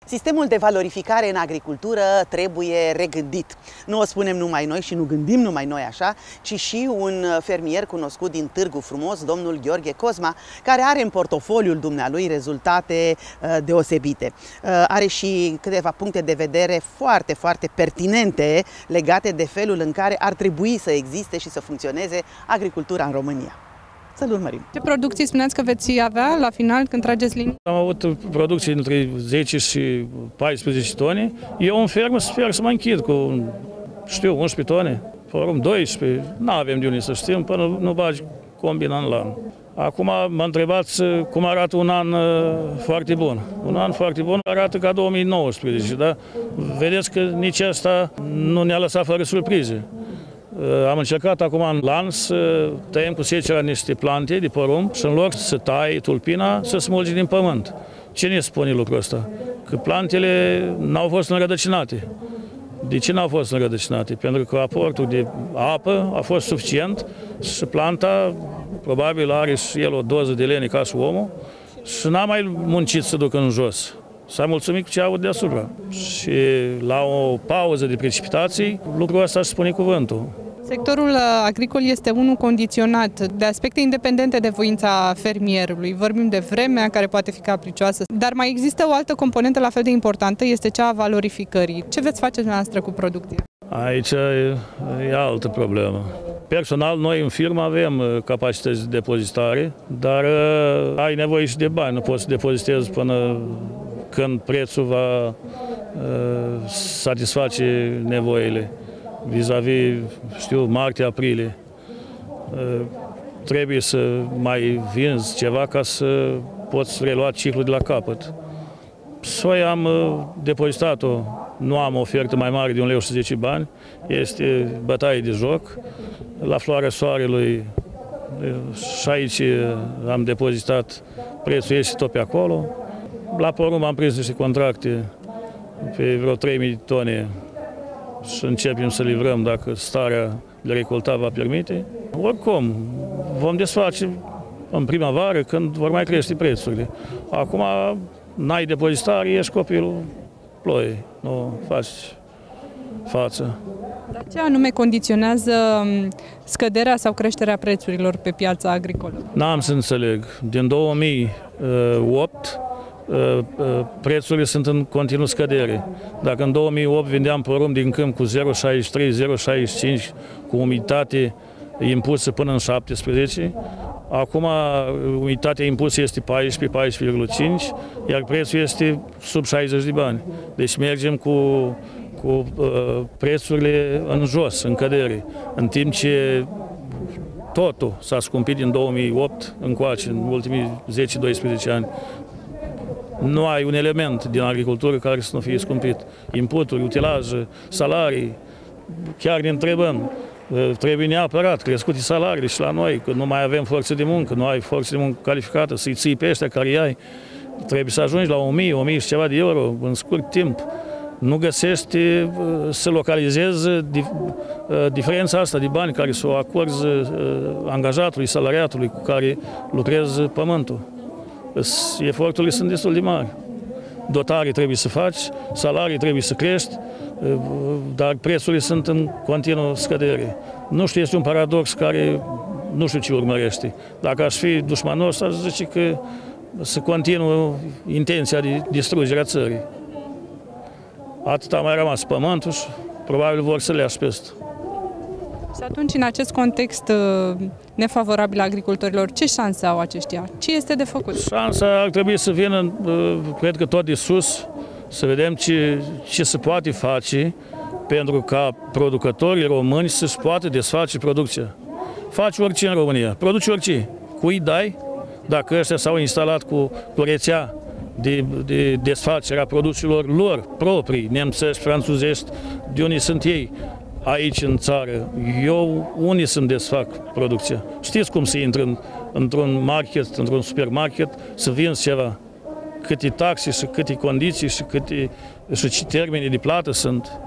Sistemul de valorificare în agricultură trebuie regândit. Nu o spunem numai noi și nu gândim numai noi așa, ci și un fermier cunoscut din Târgu Frumos, domnul Gheorghe Cosma, care are în portofoliul dumnealui rezultate deosebite. Are și câteva puncte de vedere foarte, foarte pertinente legate de felul în care ar trebui să existe și să funcționeze agricultura în România. Să-l urmărim. Ce producții spuneați că veți avea la final când trageți linii? Am avut producții între 10 și 14 tone. Eu în fermă sper să mă închid cu, 11 tone, forum 12. Nu avem de unde să știm până nu bagi combina la an. Acum mă întrebați cum arată un an foarte bun. Un an foarte bun arată ca 2019, da? Vedeți că nici asta nu ne-a lăsat fără surprize. Am încercat acum în lan să tăiem cu secera niște plante de porumb și în loc să tai tulpina, să smulgi din pământ. Ce ne spune lucrul ăsta? Că plantele n-au fost înrădăcinate. De ce n-au fost înrădăcinate? Pentru că aportul de apă a fost suficient și planta probabil are și el o doză de lene ca și omul și n-a mai muncit să ducă în jos. S-a mulțumit cu ce a avut deasupra. Și la o pauză de precipitații, lucrul ăsta își spune cuvântul. Sectorul agricol este unul condiționat de aspecte independente de voința fermierului. Vorbim de vremea care poate fi capricioasă, dar mai există o altă componentă la fel de importantă, este cea a valorificării. Ce veți face dumneavoastră cu producția? Aici e altă problemă. Personal, noi în firmă avem capacități de depozitare, dar ai nevoie și de bani. Nu poți să depozitezi până când prețul va satisface nevoile. Vis-a-vis, martie-aprilie. Trebuie să mai vinzi ceva ca să poți relua ciclul de la capăt. Soia am depozitat-o, nu am o ofertă mai mare de 1,10 lei, este bătaie de joc. La floarea soarelui și aici am depozitat, prețul este tot pe acolo. La porumb am prins niște contracte pe vreo 3.000 de tone și începem să livrăm dacă starea de recoltat va permite. Oricum, vom desface în primăvară când vor mai crește prețurile. Acum n-ai depozitare, ești copilul ploii, nu faci față. Dar ce anume condiționează scăderea sau creșterea prețurilor pe piața agricolă? N-am să înțeleg. Din 2008 prețurile sunt în continuu scădere. Dacă în 2008 vindeam porumb din câmp cu 0,63, 0,65, cu umiditate impusă până în 17, acum umiditatea impusă este 14, 14,5, iar prețul este sub 60 de bani. Deci mergem cu prețurile în jos, în cădere, în timp ce totul s-a scumpit din 2008 încoace, în ultimii 10-12 ani. Nu ai un element din agricultură care să nu fie scumpit. Inputuri, utilaje, salarii, chiar ne întrebăm, trebuie neapărat crescute salariile și la noi, că nu mai avem forță de muncă, nu ai forță de muncă calificată, să-i ții pe ăștia care ai. Trebuie să ajungi la 1000 și ceva de euro în scurt timp. Nu găsești să localizezi diferența asta de bani care să o acorzi angajatului, salariatului cu care lucrezi pământul. Eforturile sunt destul de mari. Dotare trebuie să faci, salarii trebuie să crești, dar prețurile sunt în continuă scădere. Nu știu, este un paradox care nu știu ce urmărește. Dacă aș fi dușmanos, aș zice că să continuă intenția de distrugere a țării. Atât a mai rămas pământul și probabil vor să le ia peste. Și atunci, în acest context nefavorabil agricultorilor, ce șanse au aceștia? Ce este de făcut? Șansa ar trebui să vină, cred că tot de sus, să vedem ce se poate face pentru ca producătorii români să-și poată desface producția. Faci orice în România, produci orice. Cui dai? Dacă ăștia s-au instalat cu rețea de desfacere a produselor lor proprii, nemțești, franțuzești, de unde sunt ei, aici în țară, eu unde să-mi desfac producția? Știți cum să intri într-un market, într-un supermarket, să vinzi ceva? Câte taxe și câte condiții și ce termeni de plată sunt?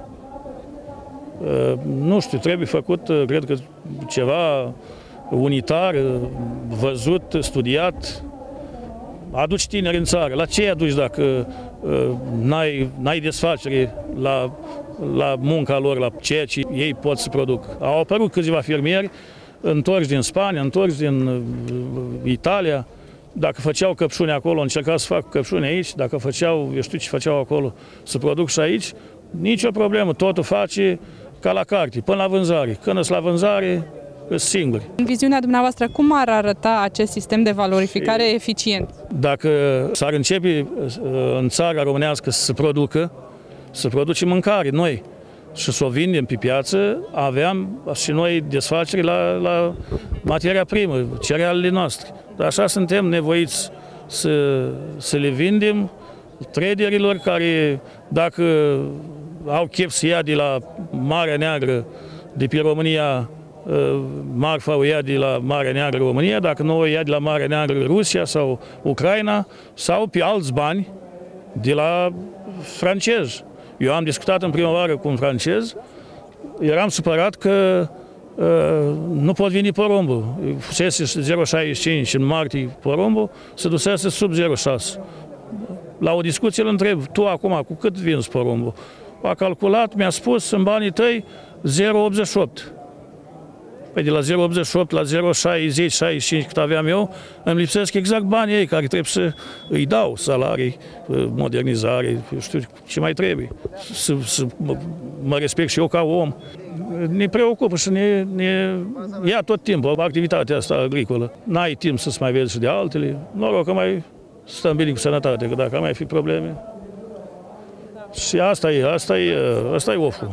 Nu știu, trebuie făcut, cred că ceva unitar, văzut, studiat. Aduci tineri în țară. La ce îi aduci dacă n-ai desfacere la munca lor, la ceea ce ei pot să produc. Au apărut câțiva fermieri întorși din Spania, întorși din Italia. Dacă făceau căpșuni acolo, încercau să facă căpșuni aici, dacă făceau, eu știu ce făceau acolo, să produc și aici, nicio problemă, totul face ca la carte, până la vânzare. Când sunt la vânzare, sunt singuri. În viziunea dumneavoastră, cum ar arăta acest sistem de valorificare eficient? Dacă s-ar începe în țara românească să produce mâncare noi și să o vindem pe piață, aveam și noi desfaceri la materia primă, cerealele noastre. Dar așa suntem nevoiți să le vindem traderilor care, dacă au chef să ia de la Marea Neagră, de pe România, marfa o ia de la Marea Neagră România, dacă nu o ia de la Marea Neagră Rusia sau Ucraina, sau pe alți bani de la francezi. Eu am discutat în primăvară cu un francez, eram supărat că nu pot veni porumbul. Fusese 0,65 în martie porumbul, se dusese sub 0,6. La o discuție îl întreb, tu acum cu cât vinzi porumbul? A calculat, mi-a spus în banii tăi 0,88. Păi de la 0,88 la 0,60-65 cât aveam eu, îmi lipsesc exact banii ei care trebuie să îi dau salarii, modernizare, știu ce mai trebuie, să mă respect și eu ca om. Ne preocupă și ne ia tot timpul activitatea asta agricolă. N-ai timp să-ți mai vezi și de altele, noroc că mai stăm bine cu sănătate, că dacă mai fi probleme. Și asta e oful.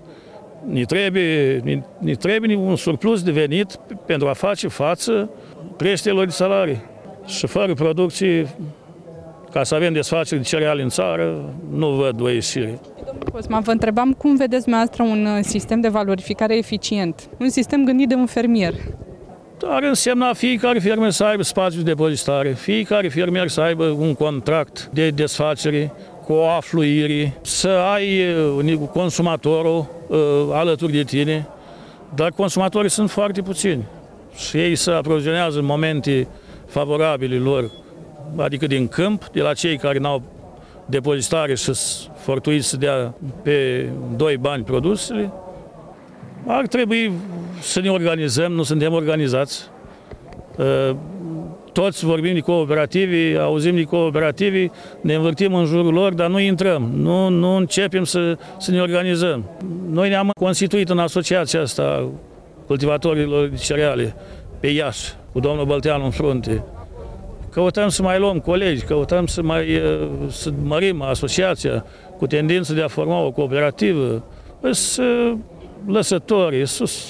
Ne trebuie un surplus de venit pentru a face față creșterilor de salarii. Și fără producție, ca să avem desfaceri de cereale în țară, nu văd o ieșire. Domnul Cosma, vă întrebam cum vedeți dumneavoastră un sistem de valorificare eficient, un sistem gândit de un fermier. Ar însemna fiecare fermier să aibă spațiu de depozitare, fiecare fermier să aibă un contract de desfacere cu o afluire, să ai consumatorul alături de tine, dar consumatorii sunt foarte puțini și ei se aprovizionează în momente favorabile lor, adică din câmp, de la cei care n-au depozitare și fortuiți să dea pe 2 bani produsele. Ar trebui să ne organizăm, nu suntem organizați. Toți vorbim de cooperative, auzim de cooperative, ne învârtim în jurul lor, dar nu intrăm, nu începem să ne organizăm. Noi ne-am constituit în asociația asta cultivatorilor de cereale pe Iași, cu domnul Bălteanu în frunte. Căutăm să mai luăm colegi, căutăm să mărim asociația cu tendință de a forma o cooperativă. Sunt lăsători,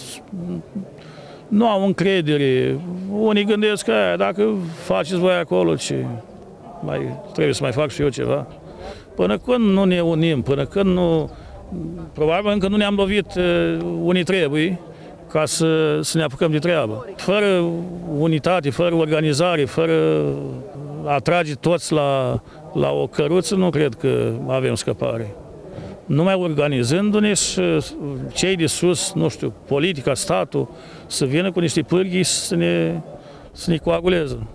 nu au încredere. Unii gândesc că dacă faceți voi acolo, trebuie să mai fac și eu ceva. Până când nu ne unim, până când nu... Probabil încă nu ne-am lovit unii trebuie ca să ne apucăm de treabă. Fără unitate, fără organizare, fără a trage toți la o căruță, nu cred că avem scăpare. Numai organizându-ne și cei de sus, nu știu, politica, statul, să vină cu niște pârghii să ne coaguleze.